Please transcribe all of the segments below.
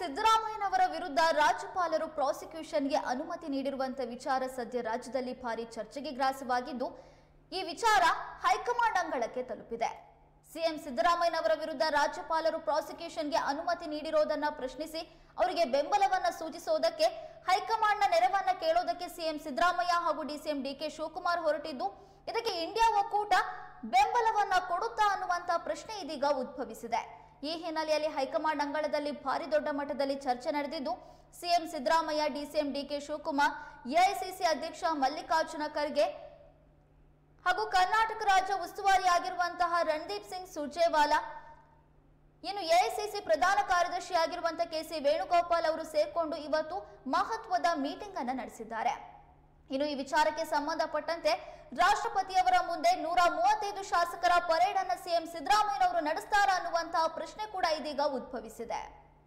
ಸಿದ್ದರಾಮಯ್ಯನವರ ವಿರುದ್ಧ ರಾಜ್ಯಪಾಲರು ಪ್ರಾಸಿಕ್ಯೂಷನ್ಗೆ ಅನುಮತಿ ನೀಡಿರುವಂತ ವಿಚಾರ ಸದ್ಯ ರಾಜ್ಯದಲ್ಲಿ ಭಾರಿ ಚರ್ಚೆಗೆ ಗ್ರಾಸವಾಗಿದ್ದು, ಈ ವಿಚಾರ ಹೈಕಮಾಂಡ್ ಅಂಗಳಕ್ಕೆ ತಲುಪಿದೆ. ಸಿಎಂ ಸಿದ್ದರಾಮಯ್ಯನವರ ವಿರುದ್ಧ ರಾಜ್ಯಪಾಲರು ಪ್ರಾಸಿಕ್ಯೂಷನ್ಗೆ ಅನುಮತಿ ನೀಡಿರೋದನ್ನ ಪ್ರಶ್ನಿಸಿ ಅವರಿಗೆ ಬೆಂಬಲವನ್ನ ಸೂಚಿಸುವುದಕ್ಕೆ ಹೈಕಮಾಂಡ್ನ ನೆರವನ್ನ ಕೇಳೋದಕ್ಕೆ ಸಿಎಂ ಸಿದ್ದರಾಮಯ್ಯ ಹಾಗೂ ಡಿಸಿಎಂ ಡಿಕೆ ಶಿವಕುಮಾರ್ ಹೊರಟಿದ್ದು, ಇದಕ್ಕೆ ಇಂಡಿಯಾ ಒಕ್ಕೂಟ ಬೆಂಬಲವನ್ನ ಕೊಡುತ್ತಾ ಅನ್ನುವಂತ ಪ್ರಶ್ನೆ ಇದೀಗ ಉದ್ಭವಿಸಿದೆ. ಈ ಹಿನ್ನೆಲೆಯಲ್ಲಿ ಹೈಕಮಾಂಡ್ ಅಂಗಳದಲ್ಲಿ ಭಾರಿ ದೊಡ್ಡ ಮಟ್ಟದಲ್ಲಿ ಚರ್ಚೆ ನಡೆದಿದ್ದು, CM Siddaramaiah, DCM DK Shivakumar, AICC ಅಧ್ಯಕ್ಷ ಮಲ್ಲಿಕಾರ್ಜುನ ಖರ್ಗೆ ಹಾಗೂ ಕರ್ನಾಟಕ ರಾಜ್ಯ ಉಸ್ತುವಾರಿಯಾಗಿರುವಂತಹ ರಣದೀಪ್ ಸಿಂಗ್ ಸುರ್ಜೇವಾಲಾ, ಇನ್ನು ಎಐಸಿಸಿ ಪ್ರಧಾನ ಕಾರ್ಯದರ್ಶಿಯಾಗಿರುವಂತಹ ಕೆಸಿ ವೇಣುಗೋಪಾಲ್ ಅವರು ಸೇರ್ಕೊಂಡು ಇವತ್ತು ಮಹತ್ವದ ಮೀಟಿಂಗ್ ಅನ್ನು ನಡೆಸಿದ್ದಾರೆ. ಇನ್ನು ಈ ವಿಚಾರಕ್ಕೆ ಸಂಬಂಧಪಟ್ಟಂತೆ ರಾಷ್ಟ್ರಪತಿಯವರ ಮುಂದೆ 135 ಶಾಸಕರ ಪರೇಡ್ ಅನ್ನು ಸಿಎಂ ಸಿದ್ದರಾಮಯ್ಯನವರು ನಡೆಸ್ತಾರಾ ಅನ್ನುವಂತಹ ಪ್ರಶ್ನೆ ಕೂಡ ಇದೀಗ ಉದ್ಭವಿಸಿದೆ.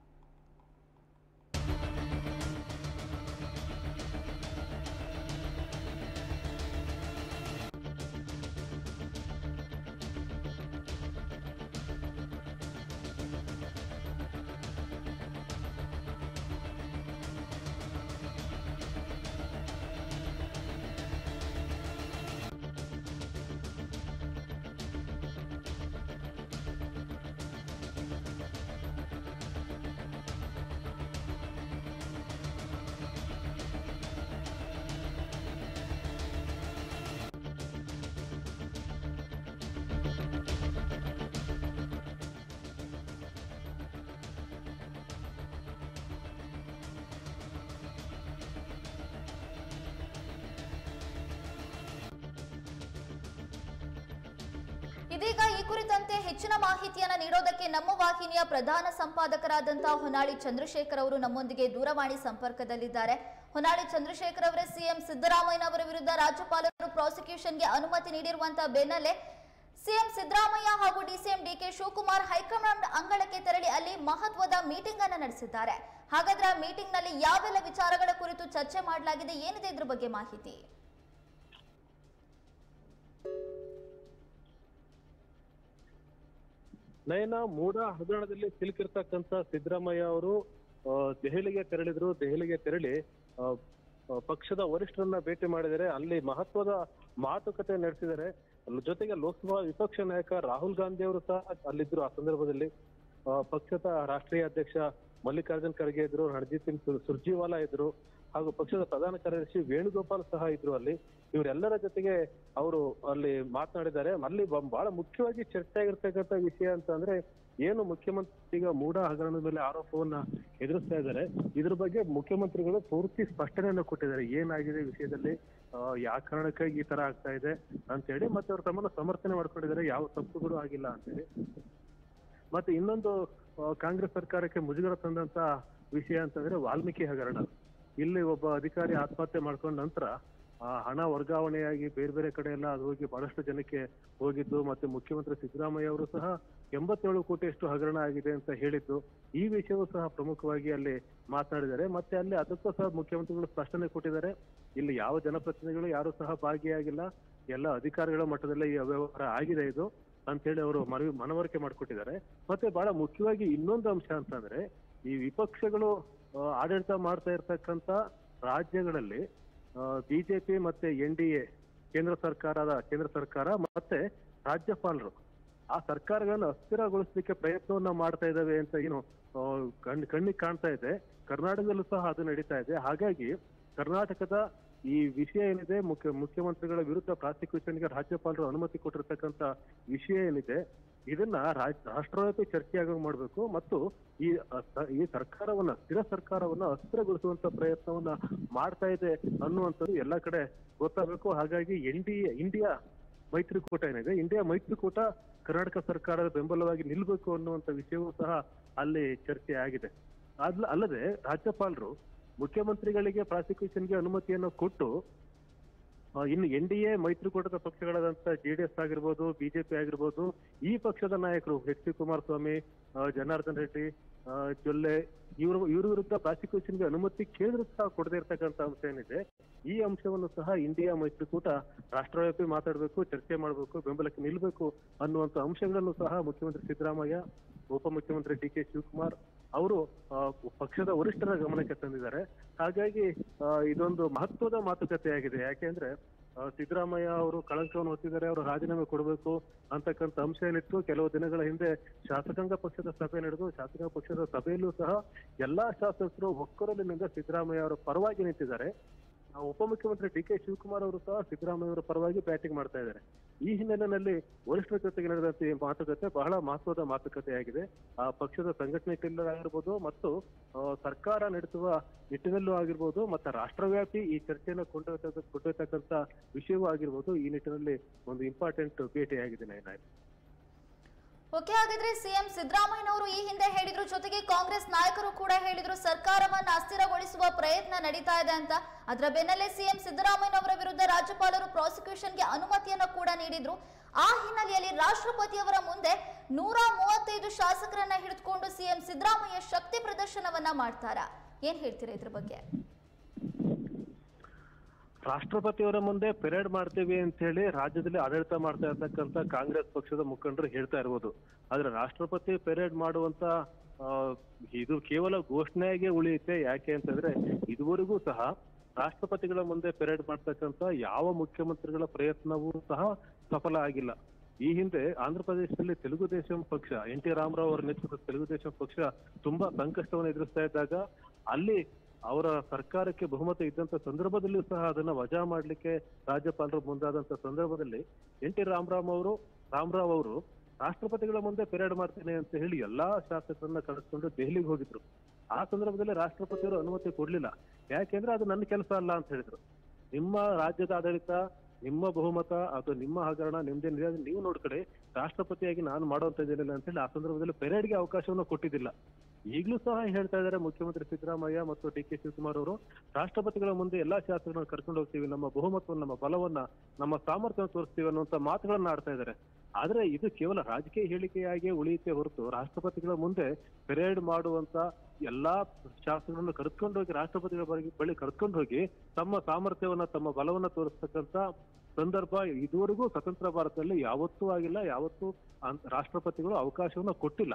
ಇದೀಗ ಈ ಕುರಿತಂತೆ ಹೆಚ್ಚಿನ ಮಾಹಿತಿಯನ್ನು ನೀಡೋದಕ್ಕೆ ನಮ್ಮ ವಾಹಿನಿಯ ಪ್ರಧಾನ ಸಂಪಾದಕರಾದಂತಹ ಹೊನ್ನಾಳಿ ಚಂದ್ರಶೇಖರ್ ಅವರು ನಮ್ಮೊಂದಿಗೆ ದೂರವಾಣಿ ಸಂಪರ್ಕದಲ್ಲಿದ್ದಾರೆ. ಹೊನ್ನಾಳಿ ಚಂದ್ರಶೇಖರ್ ಅವರೇ, ಸಿಎಂ ಸಿದ್ದರಾಮಯ್ಯನವರ ವಿರುದ್ಧ ರಾಜ್ಯಪಾಲರು ಪ್ರಾಸಿಕ್ಯೂಷನ್ಗೆ ಅನುಮತಿ ನೀಡಿರುವಂತಹ ಬೆನ್ನಲ್ಲೇ ಸಿಎಂ ಸಿದ್ದರಾಮಯ್ಯ ಹಾಗೂ ಡಿಸಿಎಂ ಡಿಕೆ ಶಿವಕುಮಾರ್ ಹೈಕಮಾಂಡ್ ಅಂಗಳಕ್ಕೆ ತೆರಳಿ ಅಲ್ಲಿ ಮಹತ್ವದ ಮೀಟಿಂಗ್ ಅನ್ನು ನಡೆಸಿದ್ದಾರೆ. ಹಾಗಾದ್ರೆ ಆ ಮೀಟಿಂಗ್ ನಲ್ಲಿ ಯಾವೆಲ್ಲ ವಿಚಾರಗಳ ಕುರಿತು ಚರ್ಚೆ ಮಾಡಲಾಗಿದೆ, ಏನಿದೆ ಇದ್ರ ಬಗ್ಗೆ ಮಾಹಿತಿ? ನಯನ, ಮೂಡ ಹಗರಣದಲ್ಲಿ ಸಿಲುಕಿರ್ತಕ್ಕಂಥ ಸಿದ್ದರಾಮಯ್ಯ ಅವರು ದೆಹಲಿಗೆ ತೆರಳಿದ್ರು. ದೆಹಲಿಗೆ ತೆರಳಿ ಪಕ್ಷದ ವರಿಷ್ಠರನ್ನ ಭೇಟಿ ಮಾಡಿದರೆ ಅಲ್ಲಿ ಮಹತ್ವದ ಮಾತುಕತೆ ನಡೆಸಿದ್ದಾರೆ. ಜೊತೆಗೆ ಲೋಕಸಭಾ ವಿಪಕ್ಷ ನಾಯಕ ರಾಹುಲ್ ಗಾಂಧಿ ಅವರು ಸಹ ಅಲ್ಲಿದ್ರು. ಆ ಸಂದರ್ಭದಲ್ಲಿ ಪಕ್ಷದ ರಾಷ್ಟ್ರೀಯ ಅಧ್ಯಕ್ಷ ಮಲ್ಲಿಕಾರ್ಜುನ್ ಖರ್ಗೆ ಇದ್ರು, ರಣದೀಪ್ ಸಿಂಗ್ ಸುರ್ಜೇವಾಲಾ ಇದ್ರು, ಹಾಗೂ ಪಕ್ಷದ ಪ್ರಧಾನ ಕಾರ್ಯದರ್ಶಿ ವೇಣುಗೋಪಾಲ್ ಸಹ ಇದ್ರು. ಅಲ್ಲಿ ಇವರೆಲ್ಲರ ಜೊತೆಗೆ ಅವರು ಅಲ್ಲಿ ಮಾತನಾಡಿದ್ದಾರೆ. ಅಲ್ಲಿ ಬಹಳ ಮುಖ್ಯವಾಗಿ ಚರ್ಚೆ ಆಗಿರ್ತಕ್ಕಂಥ ವಿಷಯ ಅಂತ ಅಂದ್ರೆ, ಏನು ಮುಖ್ಯಮಂತ್ರಿ ಈಗ ಮೂಡ ಹಗರಣದ ಮೇಲೆ ಆರೋಪವನ್ನ ಎದುರಿಸ್ತಾ ಇದ್ದಾರೆ, ಇದ್ರ ಬಗ್ಗೆ ಮುಖ್ಯಮಂತ್ರಿಗಳು ಪೂರ್ತಿ ಸ್ಪಷ್ಟನೆಯನ್ನು ಕೊಟ್ಟಿದ್ದಾರೆ. ಏನಾಗಿದೆ ವಿಷಯದಲ್ಲಿ, ಯಾವ ಕಾರಣಕ್ಕಾಗಿ ಈ ತರ ಆಗ್ತಾ ಇದೆ ಅಂತ ಹೇಳಿ, ಮತ್ತೆ ಅವ್ರ ತಮ್ಮನ್ನ ಸಮರ್ಥನೆ ಮಾಡ್ಕೊಂಡಿದ್ದಾರೆ, ಯಾವ ತಪ್ಪುಗಳು ಆಗಿಲ್ಲ ಅಂತ ಹೇಳಿ. ಮತ್ತೆ ಇನ್ನೊಂದು ಕಾಂಗ್ರೆಸ್ ಸರ್ಕಾರಕ್ಕೆ ಮುಜುಗರ ತಂದಂತ ವಿಷಯ ಅಂತಂದ್ರೆ ವಾಲ್ಮೀಕಿ ಹಗರಣ. ಇಲ್ಲಿ ಒಬ್ಬ ಅಧಿಕಾರಿ ಆತ್ಮಹತ್ಯೆ ಮಾಡ್ಕೊಂಡ ನಂತರ ಹಣ ವರ್ಗಾವಣೆಯಾಗಿ ಬೇರೆ ಬೇರೆ ಕಡೆ ಎಲ್ಲ ಅದು ಹೋಗಿ ಬಹಳಷ್ಟು ಜನಕ್ಕೆ ಹೋಗಿದ್ದು, ಮತ್ತೆ ಮುಖ್ಯಮಂತ್ರಿ ಸಿದ್ದರಾಮಯ್ಯ ಅವರು ಸಹ 87 ಕೋಟಿಯಷ್ಟು ಹಗರಣ ಆಗಿದೆ ಅಂತ ಹೇಳಿದ್ದು, ಈ ವಿಷಯವೂ ಸಹ ಪ್ರಮುಖವಾಗಿ ಅಲ್ಲಿ ಮಾತನಾಡಿದ್ದಾರೆ. ಮತ್ತೆ ಅಲ್ಲಿ ಅದಕ್ಕೂ ಸಹ ಮುಖ್ಯಮಂತ್ರಿಗಳು ಸ್ಪಷ್ಟನೆ ಕೊಟ್ಟಿದ್ದಾರೆ, ಇಲ್ಲಿ ಯಾವ ಜನಪ್ರತಿನಿಧಿಗಳು ಯಾರು ಸಹ ಭಾಗಿಯಾಗಿಲ್ಲ, ಎಲ್ಲ ಅಧಿಕಾರಿಗಳ ಮಟ್ಟದಲ್ಲೇ ಈ ಅವ್ಯವಹಾರ ಆಗಿದೆ ಇದು ಅಂತ ಹೇಳಿ ಅವರು ಮನವರಿಕೆ ಮಾಡಿಕೊಟ್ಟಿದ್ದಾರೆ. ಮತ್ತೆ ಬಹಳ ಮುಖ್ಯವಾಗಿ ಇನ್ನೊಂದು ಅಂಶ ಅಂತಂದ್ರೆ, ಈ ವಿಪಕ್ಷಗಳು ಆಡಳಿತ ಮಾಡ್ತಾ ಇರ್ತಕ್ಕಂಥ ರಾಜ್ಯಗಳಲ್ಲಿ ಬಿಜೆಪಿ ಮತ್ತೆ NDA ಕೇಂದ್ರ ಸರ್ಕಾರ ಮತ್ತೆ ರಾಜ್ಯಪಾಲರು ಆ ಸರ್ಕಾರಗಳನ್ನು ಅಸ್ಥಿರಗೊಳಿಸಲಿಕ್ಕೆ ಪ್ರಯತ್ನವನ್ನ ಮಾಡ್ತಾ ಇದ್ದಾವೆ ಅಂತ ಏನು ಕಣ್ಣಿಗೆ ಕಾಣ್ತಾ ಇದೆ. ಕರ್ನಾಟಕದಲ್ಲೂ ಸಹ ಅದು ನಡೀತಾ ಇದೆ. ಹಾಗಾಗಿ ಕರ್ನಾಟಕದ ಈ ವಿಷಯ ಏನಿದೆ, ಮುಖ್ಯಮಂತ್ರಿಗಳ ವಿರುದ್ಧ ಪ್ರಾಸಿಕ್ಯೂಷನ್ಗೆ ರಾಜ್ಯಪಾಲರು ಅನುಮತಿ ಕೊಟ್ಟಿರ್ತಕ್ಕಂಥ ವಿಷಯ ಏನಿದೆ, ಇದನ್ನ ರಾಷ್ಟ್ರವ್ಯಾಪಿ ಚರ್ಚೆಯಾಗಿ ಮಾಡಬೇಕು ಮತ್ತು ಈ ಸರ್ಕಾರವನ್ನ, ಸ್ಥಿರ ಸರ್ಕಾರವನ್ನ ಅಸ್ಥಿರಗೊಳಿಸುವಂತ ಪ್ರಯತ್ನವನ್ನ ಮಾಡ್ತಾ ಇದೆ ಅನ್ನುವಂಥದ್ದು ಎಲ್ಲ ಕಡೆ ಗೊತ್ತಾಗಬೇಕು. ಹಾಗಾಗಿ ಇಂಡಿಯಾ ಮೈತ್ರಿಕೂಟ ಏನಿದೆ, ಇಂಡಿಯಾ ಮೈತ್ರಿಕೂಟ ಕರ್ನಾಟಕ ಸರ್ಕಾರದ ಬೆಂಬಲವಾಗಿ ನಿಲ್ಬೇಕು ಅನ್ನುವಂಥ ವಿಷಯವೂ ಸಹ ಅಲ್ಲಿ ಚರ್ಚೆ ಆಗಿದೆ. ಅಲ್ಲದೆ ರಾಜ್ಯಪಾಲರು ಮುಖ್ಯಮಂತ್ರಿಗಳಿಗೆ ಪ್ರಾಸಿಕ್ಯೂಷನ್ಗೆ ಅನುಮತಿಯನ್ನು ಕೊಟ್ಟು, ಇನ್ನು NDA ಮೈತ್ರಿಕೂಟದ ಪಕ್ಷಗಳಾದಂತ JDS ಆಗಿರ್ಬೋದು, ಬಿಜೆಪಿ ಆಗಿರ್ಬೋದು, ಈ ಪಕ್ಷದ ನಾಯಕರು ಎಚ್ ಡಿ ಕುಮಾರಸ್ವಾಮಿ, ಜನಾರ್ದನ್ ರೆಡ್ಡಿ, ಜೊಲ್ಲೆ ಇವ್ರ ವಿರುದ್ಧ ಪ್ರಾಸಿಕ್ಯೂಷನ್ಗೆ ಅನುಮತಿ ಕೇಂದ್ರ ಸಹ ಕೊಡದೇ ಇರ್ತಕ್ಕಂಥ ಅಂಶ ಏನಿದೆ, ಈ ಅಂಶವನ್ನು ಸಹ ಇಂಡಿಯಾ ಮೈತ್ರಿಕೂಟ ರಾಷ್ಟ್ರವ್ಯಾಪಿ ಮಾತಾಡಬೇಕು, ಚರ್ಚೆ ಮಾಡಬೇಕು, ಬೆಂಬಲಕ್ಕೆ ನಿಲ್ಲಬೇಕು ಅನ್ನುವಂಥ ಅಂಶಗಳನ್ನು ಸಹ ಮುಖ್ಯಮಂತ್ರಿ ಸಿದ್ದರಾಮಯ್ಯ, ಉಪಮುಖ್ಯಮಂತ್ರಿ DK ಶಿವಕುಮಾರ್ ಅವರು ಪಕ್ಷದ ವರಿಷ್ಠರ ಗಮನಕ್ಕೆ ತಂದಿದ್ದಾರೆ. ಹಾಗಾಗಿ ಇದೊಂದು ಮಹತ್ವದ ಮಾತುಕತೆಯಾಗಿದೆ. ಯಾಕೆಂದ್ರೆ ಸಿದ್ದರಾಮಯ್ಯ ಅವರು ಕಳಂಕವನ್ನು ಹೊತ್ತಿದ್ದಾರೆ, ಅವರು ರಾಜೀನಾಮೆ ಕೊಡಬೇಕು ಅಂತಕ್ಕಂಥ ಅಂಶ ಏನಿತ್ತು. ಕೆಲವು ದಿನಗಳ ಹಿಂದೆ ಶಾಸಕಾಂಗ ಪಕ್ಷದ ಸಭೆ ನಡೆದು ಶಾಸಕಾಂಗ ಪಕ್ಷದ ಸಭೆಯಲ್ಲೂ ಸಹ ಎಲ್ಲಾ ಶಾಸಕರು ಒಕ್ಕೊರಲಿನಿಂದ ಸಿದ್ದರಾಮಯ್ಯ ಅವರ ಪರವಾಗಿ ನಿಂತಿದ್ದಾರೆ. ಉಪಮುಖ್ಯಮಂತ್ರಿ ಡಿ ಕೆ ಶಿವಕುಮಾರ್ ಅವರು ಸಹ ಸಿದ್ದರಾಮಯ್ಯ ಅವರ ಪರವಾಗಿ ಬ್ಯಾಟಿಂಗ್ ಮಾಡ್ತಾ ಇದ್ದಾರೆ. ಈ ಹಿನ್ನೆಲೆಯಲ್ಲಿ ವರಿಷ್ಠರ ಜೊತೆಗೆ ನಡೆದಂತ ಈ ಮಾತುಕತೆ ಬಹಳ ಮಹತ್ವದ ಮಾತುಕತೆಯಾಗಿದೆ. ಆ ಪಕ್ಷದ ಸಂಘಟನೆ ಆಗಿರ್ಬೋದು ಮತ್ತು ಸರ್ಕಾರ ನಡೆಸುವ ನಿಟ್ಟಿನಲ್ಲೂ ಆಗಿರ್ಬೋದು ಮತ್ತೆ ರಾಷ್ಟ್ರವ್ಯಾಪಿ ಈ ಚರ್ಚೆಯನ್ನು ಕೊಂಡೊಯ್ತಕ್ಕಂಥ ವಿಷಯವೂ ಆಗಿರ್ಬೋದು. ಈ ನಿಟ್ಟಿನಲ್ಲಿ ಒಂದು ಇಂಪಾರ್ಟೆಂಟ್ ಭೇಟಿಯಾಗಿದೆ ನಯನ. ಓಕೆ, ಹಾಗಿದ್ರೆ ಸಿಎಂ ಸಿದ್ದರಾಮಯ್ಯನವರು ಈ ಹಿಂದೆ ಹೇಳಿದ್ರು, ಜೊತೆಗೆ ಕಾಂಗ್ರೆಸ್ ನಾಯಕರು ಕೂಡ ಹೇಳಿದ್ರು ಸರ್ಕಾರವನ್ನ ಅಸ್ಥಿರಗೊಳಿಸುವ ಪ್ರಯತ್ನ ನಡೀತಾ ಇದೆ ಅಂತ. ಅದರ ಬೆನ್ನಲ್ಲೇ ಸಿಎಂ ಸಿದ್ದರಾಮಯ್ಯನವರ ವಿರುದ್ಧ ರಾಜ್ಯಪಾಲರು ಪ್ರಾಸಿಕ್ಯೂಷನ್ಗೆ ಅನುಮತಿಯನ್ನ ಕೂಡ ನೀಡಿದ್ರು. ಆ ಹಿನ್ನೆಲೆಯಲ್ಲಿ ರಾಷ್ಟ್ರಪತಿಯವರ ಮುಂದೆ 135 ಶಾಸಕರನ್ನ ಹಿಡಿದುಕೊಂಡು ಸಿಎಂ ಸಿದ್ದರಾಮಯ್ಯ ಶಕ್ತಿ ಪ್ರದರ್ಶನವನ್ನ ಮಾಡ್ತಾರಾ? ಏನ್ ಹೇಳ್ತೀರಾ ಇದ್ರ ಬಗ್ಗೆ? ರಾಷ್ಟ್ರಪತಿಯವರ ಮುಂದೆ ಪೆರೇಡ್ ಮಾಡ್ತೀವಿ ಅಂತ ಹೇಳಿ ರಾಜ್ಯದಲ್ಲಿ ಆಡಳಿತ ಮಾಡ್ತಾ ಇರ್ತಕ್ಕಂಥ ಕಾಂಗ್ರೆಸ್ ಪಕ್ಷದ ಮುಖಂಡರು ಹೇಳ್ತಾ ಇರ್ಬೋದು. ಆದ್ರೆ ರಾಷ್ಟ್ರಪತಿ ಪೆರೇಡ್ ಮಾಡುವಂತ ಇದು ಕೇವಲ ಘೋಷಣೆಗೆ ಉಳಿಯುತ್ತೆ. ಯಾಕೆ ಅಂತಂದ್ರೆ ಇದುವರೆಗೂ ಸಹ ರಾಷ್ಟ್ರಪತಿಗಳ ಮುಂದೆ ಪೆರೇಡ್ ಮಾಡ್ತಕ್ಕಂಥ ಯಾವ ಮುಖ್ಯಮಂತ್ರಿಗಳ ಪ್ರಯತ್ನವೂ ಸಹ ಸಫಲ ಆಗಿಲ್ಲ. ಈ ಹಿಂದೆ ಆಂಧ್ರ ಪ್ರದೇಶದಲ್ಲಿ ತೆಲುಗುದೇಶಂ ಪಕ್ಷ, ಎನ್ ಟಿ ರಾಮರಾವ್ ಅವರ ನೇತೃತ್ವದ ತೆಲುಗುದೇಶಂ ಪಕ್ಷ ತುಂಬಾ ಸಂಕಷ್ಟವನ್ನು ಎದುರಿಸ್ತಾ ಇದ್ದಾಗ ಅಲ್ಲಿ ಅವರ ಸರ್ಕಾರಕ್ಕೆ ಬಹುಮತ ಇದ್ದಂತ ಸಂದರ್ಭದಲ್ಲೂ ಸಹ ಅದನ್ನ ವಜಾ ಮಾಡ್ಲಿಕ್ಕೆ ರಾಜ್ಯಪಾಲರು ಮುಂದಾದಂತ ಸಂದರ್ಭದಲ್ಲಿ ಎನ್ ಟಿ ರಾಮರಾವ್ ಅವರು ರಾಷ್ಟ್ರಪತಿಗಳ ಮುಂದೆ ಪೆರೇಡ್ ಮಾಡ್ತೇನೆ ಅಂತ ಹೇಳಿ ಎಲ್ಲಾ ಶಾಸಕರನ್ನ ಕರೆಸ್ಕೊಂಡು ದೆಹಲಿಗೆ ಹೋಗಿದ್ರು. ಆ ಸಂದರ್ಭದಲ್ಲಿ ರಾಷ್ಟ್ರಪತಿಯವರು ಅನುಮತಿ ಕೊಡ್ಲಿಲ್ಲ. ಯಾಕೆಂದ್ರೆ ಅದು ನನ್ನ ಕೆಲಸ ಅಲ್ಲ ಅಂತ ಹೇಳಿದ್ರು. ನಿಮ್ಮ ರಾಜ್ಯದ ಆಡಳಿತ, ನಿಮ್ಮ ಬಹುಮತ ಅಥವಾ ನಿಮ್ಮ ಹಗರಣ ನಿಮ್ದೇನಿದೆ ನೀವು ನೋಡ್ಕಡೆ, ರಾಷ್ಟ್ರಪತಿಯಾಗಿ ನಾನು ಮಾಡುವಂತದ್ದೇನಿಲ್ಲ ಅಂತ ಹೇಳಿ ಆ ಸಂದರ್ಭದಲ್ಲಿ ಪೆರೇಡ್ಗೆ ಅವಕಾಶವನ್ನು ಕೊಟ್ಟಿದ್ದಿಲ್ಲ. ಈಗಲೂ ಸಹ ಹೇಳ್ತಾ ಇದ್ದಾರೆ ಮುಖ್ಯಮಂತ್ರಿ ಸಿದ್ದರಾಮಯ್ಯ ಮತ್ತು ಡಿ ಕೆ ಶಿವಕುಮಾರ್ ಅವರು, ರಾಷ್ಟ್ರಪತಿಗಳ ಮುಂದೆ ಎಲ್ಲಾ ಶಾಸಕರನ್ನ ಕರ್ಕೊಂಡು ಹೋಗ್ತೀವಿ, ನಮ್ಮ ಬಹುಮತವನ್ನು, ನಮ್ಮ ಬಲವನ್ನ, ನಮ್ಮ ಸಾಮರ್ಥ್ಯವನ್ನು ತೋರಿಸ್ತೀವಿ ಅನ್ನುವಂತ ಮಾತುಗಳನ್ನ ಆಡ್ತಾ ಇದ್ದಾರೆ. ಆದ್ರೆ ಇದು ಕೇವಲ ರಾಜಕೀಯ ಹೇಳಿಕೆಯಾಗಿ ಉಳಿಯುತ್ತೆ ಹೊರತು ರಾಷ್ಟ್ರಪತಿಗಳ ಮುಂದೆ ಪೆರೇಡ್ ಮಾಡುವಂತ ಎಲ್ಲಾ ಶಾಸಕರನ್ನು ಕರೆದುಕೊಂಡು ಹೋಗಿ ರಾಷ್ಟ್ರಪತಿಗಳ ಬಳಿ ಕರೆದುಕೊಂಡು ಹೋಗಿ ತಮ್ಮ ಸಾಮರ್ಥ್ಯವನ್ನ, ತಮ್ಮ ಬಲವನ್ನ ತೋರಿಸ್ತಕ್ಕಂಥ ಸಂದರ್ಭ ಇದುವರೆಗೂ ಸ್ವತಂತ್ರ ಭಾರತದಲ್ಲಿ ಯಾವತ್ತೂ ಆಗಿಲ್ಲ. ಯಾವತ್ತೂ ರಾಷ್ಟ್ರಪತಿಗಳು ಅವಕಾಶವನ್ನ ಕೊಟ್ಟಿಲ್ಲ.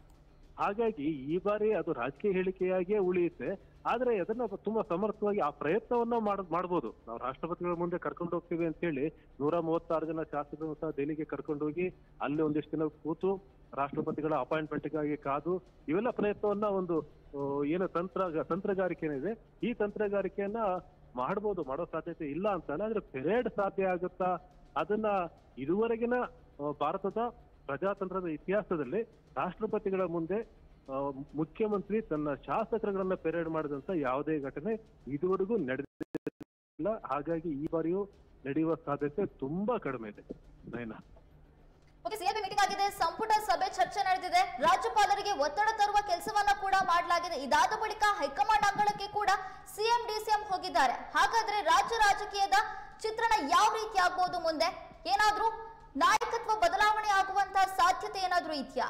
ಹಾಗಾಗಿ ಈ ಬಾರಿ ಅದು ರಾಜಕೀಯ ಹೇಳಿಕೆಯಾಗಿಯೇ ಉಳಿಯುತ್ತೆ. ಆದ್ರೆ ಅದನ್ನ ತುಂಬಾ ಸಮರ್ಥವಾಗಿ ಆ ಪ್ರಯತ್ನವನ್ನ ಮಾಡ್ಬೋದು. ನಾವು ರಾಷ್ಟ್ರಪತಿಗಳ ಮುಂದೆ ಕರ್ಕೊಂಡು ಹೋಗ್ತೀವಿ ಅಂತ ಹೇಳಿ 136 ಜನ ಶಾಸಕರನ್ನು ಸಹ ದೆಹಲಿಗೆ ಕರ್ಕೊಂಡು ಹೋಗಿ ಅಲ್ಲಿ ಒಂದಿಷ್ಟು ದಿನ ಕೂತು ರಾಷ್ಟ್ರಪತಿಗಳ ಅಪಾಯಿಂಟ್ಮೆಂಟ್ಗಾಗಿ ಕಾದು ಇವೆಲ್ಲ ಪ್ರಯತ್ನವನ್ನ ಒಂದು ಏನು ತಂತ್ರಗಾರಿಕೆ ಏನಿದೆ, ಈ ತಂತ್ರಗಾರಿಕೆಯನ್ನ ಮಾಡೋ ಸಾಧ್ಯತೆ ಇಲ್ಲ ಅಂತಾನೆ. ಆದ್ರೆ ಪೆರೇಡ್ ಸಾಧ್ಯ ಆಗುತ್ತಾ? ಅದನ್ನ ಇದುವರೆಗಿನ ಭಾರತದ ಪ್ರಜಾತಂತ್ರದ ಇತಿಹಾಸದಲ್ಲಿ ರಾಷ್ಟ್ರಪತಿಗಳ ಮುಂದೆ ಮುಖ್ಯಮಂತ್ರಿ ತನ್ನ ಶಾಸಕರುಗಳನ್ನ ಪೆರೇಡ್ ಮಾಡಿದಂತ ಯಾವುದೇ ಘಟನೆ ಇದುವರೆಗೂ ನಡೆದಿಲ್ಲ. ಹಾಗಾಗಿ ಈ ಬಾರಿಯೂ ನಡೆಯುವ ಸಾಧ್ಯತೆ ತುಂಬಾ ಕಡಿಮೆ ಇದೆ. ನಯನ, ಸಿಎಬಿ ಮೀಟಿಂಗ್ ಆಗಿದೆ, ಸಂಪುಟ ಸಭೆ ಚರ್ಚೆ ನಡೆದಿದೆ, ರಾಜ್ಯಪಾಲರಿಗೆ ಒತ್ತಡ ತರುವ ಕೆಲಸವನ್ನ ಕೂಡ ಮಾಡಲಾಗಿದೆ. ಇದಾದ ಬಳಿಕ ಹೈಕಮಾಂಡ್ ಅಂಗಳಕ್ಕೆ ಕೂಡ ಸಿಎಂ ಡಿಸಿಎಂ ಹೋಗಿದ್ದಾರೆ. ಹಾಗಾದ್ರೆ ರಾಜ್ಯ ರಾಜಕೀಯದ ಚಿತ್ರಣ ಯಾವ ರೀತಿ ಆಗ್ಬಹುದು ಮುಂದೆ? ಏನಾದ್ರೂ ನಾಯಕತ್ವ ಬದಲಾವಣೆ ಆಗುವಂತಹ ಸಾಧ್ಯತೆ ಏನಾದ್ರೂ ಇದೆಯಾ?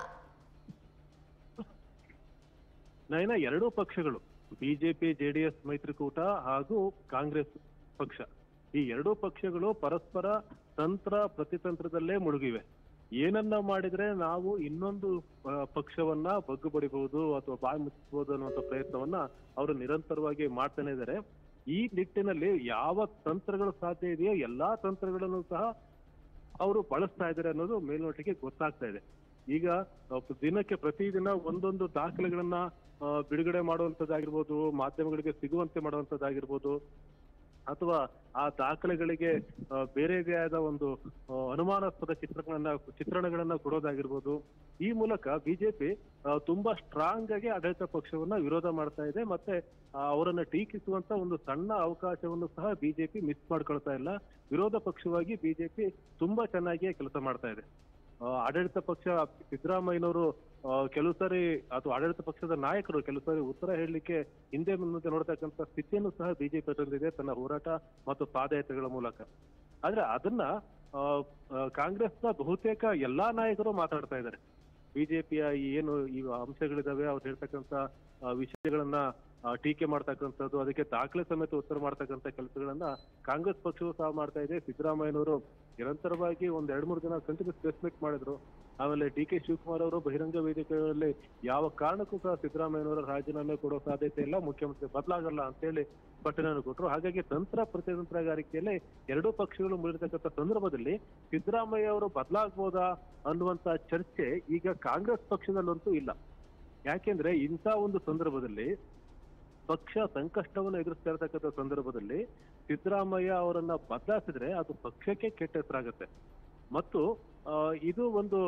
ನಯನ, ಎರಡೂ ಪಕ್ಷಗಳು ಬಿಜೆಪಿ ಜೆಡಿಎಸ್ ಮೈತ್ರಿಕೂಟ ಹಾಗೂ ಕಾಂಗ್ರೆಸ್ ಪಕ್ಷ, ಈ ಎರಡೂ ಪಕ್ಷಗಳು ಪರಸ್ಪರ ತಂತ್ರ ಪ್ರತಿತಂತ್ರದಲ್ಲೇ ಮುಳುಗಿವೆ. ಏನನ್ನ ಮಾಡಿದ್ರೆ ನಾವು ಇನ್ನೊಂದು ಪಕ್ಷವನ್ನ ಬಗ್ಗು ಬಡಿಬಹುದು ಅಥವಾ ಬಾಯಿ ಮುಚ್ಚಬಹುದು ಅನ್ನುವಂಥ ಪ್ರಯತ್ನವನ್ನ ಅವರು ನಿರಂತರವಾಗಿ ಮಾಡ್ತಾನೆ ಇದ್ದಾರೆ. ಈ ನಿಟ್ಟಿನಲ್ಲಿ ಯಾವ ತಂತ್ರಗಳು ಸಾಧ್ಯ ಇದೆಯೋ ಎಲ್ಲಾ ತಂತ್ರಗಳನ್ನು ಸಹ ಅವರು ಬಳಸ್ತಾ ಇದ್ದಾರೆ ಅನ್ನೋದು ಮೇಲ್ನೋಟಿಗೆ ಗೊತ್ತಾಗ್ತಾ ಇದೆ. ಈಗ ದಿನಕ್ಕೆ ಪ್ರತಿದಿನ ಒಂದೊಂದು ದಾಖಲೆಗಳನ್ನ ಬಿಡುಗಡೆ ಮಾಡುವಂತದ್ದಾಗಿರ್ಬೋದು, ಮಾಧ್ಯಮಗಳಿಗೆ ಸಿಗುವಂತೆ ಮಾಡುವಂತದ್ದಾಗಿರ್ಬೋದು, ಅಥವಾ ಆ ದಾಖಲೆಗಳಿಗೆ ಬೇರೆದೇ ಆದ ಒಂದು ಅನುಮಾನಾಸ್ಪದ ಚಿತ್ರಣಗಳನ್ನ ಕೊಡೋದಾಗಿರ್ಬೋದು. ಈ ಮೂಲಕ ಬಿಜೆಪಿ ತುಂಬಾ ಸ್ಟ್ರಾಂಗ್ ಆಗಿ ಆಡಳಿತ ಪಕ್ಷವನ್ನ ವಿರೋಧ ಮಾಡ್ತಾ ಇದೆ. ಮತ್ತೆ ಅವರನ್ನ ಟೀಕಿಸುವಂತ ಒಂದು ಸಣ್ಣ ಅವಕಾಶವನ್ನು ಸಹ ಬಿಜೆಪಿ ಮಿಸ್ ಮಾಡ್ಕೊಳ್ತಾ ಇಲ್ಲ. ವಿರೋಧ ಪಕ್ಷವಾಗಿ ಬಿಜೆಪಿ ತುಂಬಾ ಚೆನ್ನಾಗಿಯೇ ಕೆಲಸ ಮಾಡ್ತಾ ಇದೆ. ಆಡಳಿತ ಪಕ್ಷ ಸಿದ್ದರಾಮಯ್ಯನವರು ಕೆಲವು ಸಾರಿ ಅಥವಾ ಆಡಳಿತ ಪಕ್ಷದ ನಾಯಕರು ಕೆಲವು ಸಾರಿ ಉತ್ತರ ಹೇಳಲಿಕ್ಕೆ ಹಿಂದೆ ಮುಂದೆ ನೋಡ್ತಕ್ಕಂಥ ಸ್ಥಿತಿಯನ್ನು ಸಹ ಬಿಜೆಪಿ ತಂದಿದೆ ತನ್ನ ಹೋರಾಟ ಮತ್ತು ಪಾದಯಾತ್ರೆಗಳ ಮೂಲಕ. ಆದ್ರೆ ಅದನ್ನ ಕಾಂಗ್ರೆಸ್ನ ಬಹುತೇಕ ಎಲ್ಲಾ ನಾಯಕರು ಮಾತಾಡ್ತಾ ಇದ್ದಾರೆ. ಬಿಜೆಪಿಯ ಏನು ಈ ಅಂಶಗಳಿದಾವೆ, ಅವ್ರು ಹೇಳ್ತಕ್ಕಂಥ ವಿಷಯಗಳನ್ನ ಟೀಕೆ ಮಾಡ್ತಕ್ಕಂಥದ್ದು, ಅದಕ್ಕೆ ದಾಖಲೆ ಸಮೇತ ಉತ್ತರ ಮಾಡ್ತಕ್ಕಂಥ ಕೆಲಸಗಳನ್ನ ಕಾಂಗ್ರೆಸ್ ಪಕ್ಷವು ಸಹ ಮಾಡ್ತಾ ಇದೆ. ಸಿದ್ದರಾಮಯ್ಯನವರು ನಿರಂತರವಾಗಿ ಒಂದ್ 2-3 ದಿನ ಕಂಟಿನ್ಯೂಸ್ ಪ್ರೆಸ್ ಮೀಟ್ ಮಾಡಿದ್ರು. ಆಮೇಲೆ ಡಿ.ಕೆ. ಶಿವಕುಮಾರ್ ಅವರು ಬಹಿರಂಗ ವೇದಿಕೆಗಳಲ್ಲಿ ಯಾವ ಕಾರಣಕ್ಕೂ ಸಹ ಸಿದ್ದರಾಮಯ್ಯನವರ ರಾಜೀನಾಮೆ ಕೊಡೋ ಸಾಧ್ಯತೆ ಇಲ್ಲ, ಮುಖ್ಯಮಂತ್ರಿ ಬದಲಾಗಲ್ಲ ಅಂತೇಳಿ ಸ್ಪಷ್ಟನೆಯನ್ನು ಕೊಟ್ಟರು. ಹಾಗಾಗಿ ತಂತ್ರ ಪ್ರತಿತಂತ್ರಗಾರಿಕೆಯಲ್ಲಿ ಎರಡೂ ಪಕ್ಷಗಳು ಮುರಿರ್ತಕ್ಕಂಥ ಸಂದರ್ಭದಲ್ಲಿ ಸಿದ್ದರಾಮಯ್ಯ ಅವರು ಬದಲಾಗಬಹುದಾ ಅನ್ನುವಂತ ಚರ್ಚೆ ಈಗ ಕಾಂಗ್ರೆಸ್ ಪಕ್ಷದಲ್ಲಂತೂ ಇಲ್ಲ. ಯಾಕೆಂದ್ರೆ ಇಂಥ ಒಂದು ಸಂದರ್ಭದಲ್ಲಿ ಪಕ್ಷ ಸಂಕಷ್ಟವನ್ನು ಎದುರಿಸ್ತಾ ಇರತಕ್ಕಂಥ ಸಂದರ್ಭದಲ್ಲಿ ಸಿದ್ದರಾಮಯ್ಯ ಅವರನ್ನ ಬದಲಾಯಿಸಿದ್ರೆ ಅದು ಪಕ್ಷಕ್ಕೆ ಕೆಟ್ಟ ಹೆಸರಾಗತ್ತೆ. ಮತ್ತು ಇದು ಒಂದು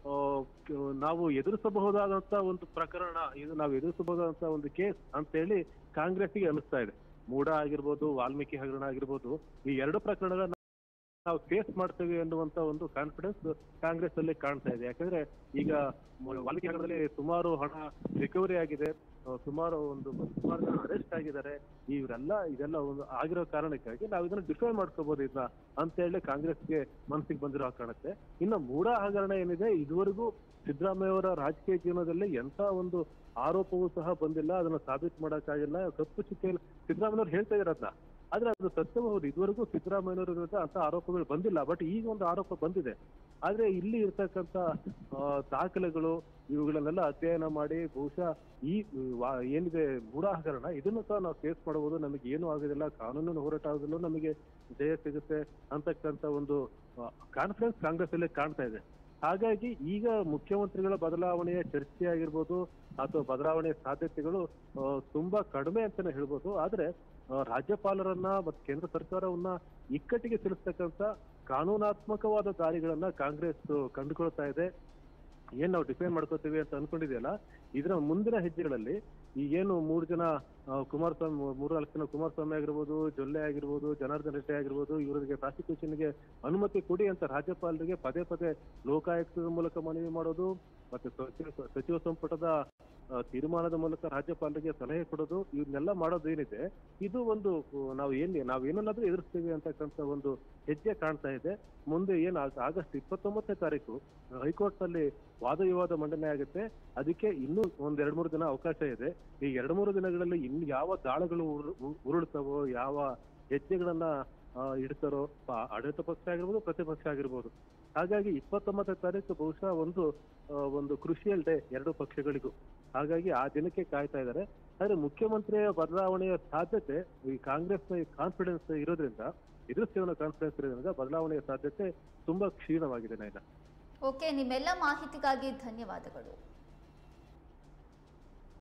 ನಾವು ಎದುರಿಸಬಹುದಾದಂತ ಒಂದು ಪ್ರಕರಣ, ಇದು ನಾವು ಎದುರಿಸಬಹುದಾದಂತ ಒಂದು ಕೇಸ್ ಅಂತ ಹೇಳಿ ಕಾಂಗ್ರೆಸ್ಗೆ ಅನಿಸ್ತಾ ಇದೆ. ಮೂಡಾ ಆಗಿರ್ಬೋದು, ವಾಲ್ಮೀಕಿ ಹಗರಣ ಆಗಿರ್ಬೋದು, ಈ ಎರಡು ಪ್ರಕರಣಗಳನ್ನ ನಾವು ಫೇಸ್ ಮಾಡ್ತೇವೆ ಅನ್ನುವಂತ ಒಂದು ಕಾನ್ಫಿಡೆನ್ಸ್ ಕಾಂಗ್ರೆಸ್ ಅಲ್ಲಿ ಕಾಣ್ತಾ ಇದೆ. ಯಾಕಂದ್ರೆ ಈಗ ವಾಲ್ಮೀಕಿ ಹಗರಣದಲ್ಲಿ ಸುಮಾರು ಹಣ ರಿಕವರಿ ಆಗಿದೆ, ಸುಮಾರು ಜನ ಅರೆಸ್ಟ್ ಆಗಿದ್ದಾರೆ. ಇದೆಲ್ಲ ಒಂದು ಆಗಿರೋ ಕಾರಣಕ್ಕಾಗಿ ನಾವು ಇದನ್ನ ಡಿಫೈನ್ ಮಾಡ್ಕೋಬಹುದು ಇದನ್ನ ಅಂತ ಹೇಳಿ ಕಾಂಗ್ರೆಸ್ಗೆ ಮನಸ್ಸಿಗೆ ಬಂದಿರೋ ಕಾಣುತ್ತೆ. ಇನ್ನು ಮೂಡಾ ಹಗರಣ ಏನಿದೆ, ಇದುವರೆಗೂ ಸಿದ್ದರಾಮಯ್ಯ ಅವರ ರಾಜಕೀಯ ಜೀವನದಲ್ಲಿ ಎಂತ ಒಂದು ಆರೋಪವೂ ಸಹ ಬಂದಿಲ್ಲ, ಅದನ್ನ ಸಾಬೀತು ಮಾಡಕ್ಕಾಗಿಲ್ಲ. ಕಪ್ಪು ಚುಕ್ಕೆಯಲ್ಲಿ ಸಿದ್ದರಾಮಯ್ಯವ್ರು ಹೇಳ್ತಾ ಇದಾರೆ ಅದನ್ನ, ಆದ್ರೆ ಅದು ಸತ್ಯಬಹುದು. ಇದುವರೆಗೂ ಸಿದ್ದರಾಮಯ್ಯನವರ ವಿರುದ್ಧ ಅಂತ ಆರೋಪಗಳು ಬಂದಿಲ್ಲ, ಬಟ್ ಈಗ ಒಂದು ಆರೋಪ ಬಂದಿದೆ. ಆದ್ರೆ ಇಲ್ಲಿ ಇರ್ತಕ್ಕಂಥ ದಾಖಲೆಗಳು ಇವುಗಳನ್ನೆಲ್ಲ ಅಧ್ಯಯನ ಮಾಡಿ ಬಹುಶಃ ಈ ಏನಿದೆ ಮೂಡಾ ಹಗರಣ, ಇದನ್ನು ಸಹ ನಾವು ಫೇಸ್ ಮಾಡಬಹುದು, ನಮಗೆ ಏನು ಆಗೋದಿಲ್ಲ, ಕಾನೂನಿನ ಹೋರಾಟದಲ್ಲೂ ನಮಗೆ ಜಯ ಸಿಗುತ್ತೆ ಅಂತಕ್ಕಂಥ ಒಂದು ಕಾನ್ಫಿಡೆನ್ಸ್ ಕಾಂಗ್ರೆಸ್ ಅಲ್ಲಿ ಕಾಣ್ತಾ ಇದೆ. ಹಾಗಾಗಿ ಈಗ ಮುಖ್ಯಮಂತ್ರಿಗಳ ಬದಲಾವಣೆಯ ಚರ್ಚೆ ಆಗಿರ್ಬೋದು ಅಥವಾ ಬದಲಾವಣೆಯ ಸಾಧ್ಯತೆಗಳು ತುಂಬಾ ಕಡಿಮೆ ಅಂತಾನೆ ಹೇಳ್ಬೋದು. ಆದ್ರೆ ರಾಜ್ಯಪಾಲರನ್ನ ಮತ್ತು ಕೇಂದ್ರ ಸರ್ಕಾರವನ್ನ ಇಕ್ಕಟ್ಟಿಗೆ ಸಿಲುಸ್ತಕ್ಕಂಥ ಕಾನೂನಾತ್ಮಕವಾದ ದಾರಿಗಳನ್ನ ಕಾಂಗ್ರೆಸ್ ಕಂಡುಕೊಳ್ತಾ ಇದೆ. ಏನ್ ನಾವು ಡಿಫೈನ್ ಮಾಡ್ಕೋತೀವಿ ಅಂತ ಅನ್ಕೊಂಡಿದೆಯಲ್ಲ, ಇದರ ಮುಂದಿನ ಹೆಜ್ಜೆಗಳಲ್ಲಿ ಈ ಏನು 3 ಜನ ಕುಮಾರಸ್ವಾಮಿ, 4 ಜನ ಕುಮಾರಸ್ವಾಮಿ ಆಗಿರ್ಬೋದು, ಜೊಲ್ಲೆ ಆಗಿರ್ಬೋದು, ಜನಾರ್ದನ್ ರೆಡ್ಡಿ ಆಗಿರ್ಬೋದು, ಇವರಿಗೆ ಪ್ರಾಸಿಕ್ಯೂಷನ್ಗೆ ಅನುಮತಿ ಕೊಡಿ ಅಂತ ರಾಜ್ಯಪಾಲರಿಗೆ ಪದೇ ಪದೇ ಲೋಕಾಯುಕ್ತದ ಮೂಲಕ ಮನವಿ ಮಾಡೋದು, ಮತ್ತೆ ಸಚಿವ ಸಂಪುಟದ ತೀರ್ಮಾನದ ಮೂಲಕ ರಾಜ್ಯಪಾಲರಿಗೆ ಸಲಹೆ ಕೊಡೋದು, ಇವನ್ನೆಲ್ಲ ಮಾಡೋದು ಏನಿದೆ, ಇದು ಒಂದು ನಾವೇನಾದ್ರೂ ಎದುರಿಸ್ತೀವಿ ಅಂತಕ್ಕಂಥ ಒಂದು ಹೆಜ್ಜೆ ಕಾಣ್ತಾ ಇದೆ. ಮುಂದೆ ಆಗಸ್ಟ್ 29ನೇ ತಾರೀಕು ಹೈಕೋರ್ಟ್ ನಲ್ಲಿ ವಾದ ವಿವಾದ ಮಂಡನೆ ಆಗುತ್ತೆ. ಅದಕ್ಕೆ ಇನ್ನೂ 2-3 ದಿನ ಅವಕಾಶ ಇದೆ. ಈ 2-3 ದಿನಗಳಲ್ಲಿ ಇನ್ನು ಯಾವ ದಾಳಗಳು ಉರುಳ್ತಾವೋ, ಯಾವ ಹೆಜ್ಜೆಗಳನ್ನ ಇಡ್ತಾರೋ ಆಡಳಿತ ಪಕ್ಷ ಆಗಿರ್ಬೋದು, ಪ್ರತಿಪಕ್ಷ ಆಗಿರ್ಬೋದು. ಹಾಗಾಗಿ 29ನೇ ತಾರೀಕು ಬಹುಶಃ ಒಂದು ಕ್ರುಷಿಯಲ್ ಡೇ ಎರಡು ಪಕ್ಷಗಳಿಗೂ. ಹಾಗಾಗಿ ಆ ದಿನಕ್ಕೆ ಕಾಯ್ತಾ ಇದ್ದಾರೆ. ಆದ್ರೆ ಮುಖ್ಯಮಂತ್ರಿಯ ಬದಲಾವಣೆಯ ಸಾಧ್ಯತೆ ಈ ಕಾಂಗ್ರೆಸ್ನ ಕಾನ್ಫಿಡೆನ್ಸ್ ಇರೋದ್ರಿಂದ, ಎದುರಿಸ್ತೀವನ್ನ ಕಾನ್ಫಿಡೆನ್ಸ್ ಇರೋದ್ರಿಂದ ಬದಲಾವಣೆಯ ಸಾಧ್ಯತೆ ತುಂಬಾ ಕ್ಷೀಣವಾಗಿದೆ. ನೈನಾ, ಓಕೆ, ನಿಮ್ಮೆಲ್ಲ ಮಾಹಿತಿಗಾಗಿ ಧನ್ಯವಾದಗಳು.